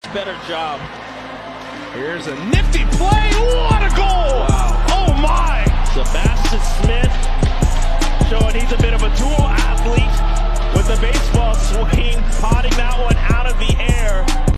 Better job. Here's a nifty play. What a goal! Wow. Oh my! Sebastian Smith showing he's a bit of a dual athlete with the baseball swing, potting that one out of the air.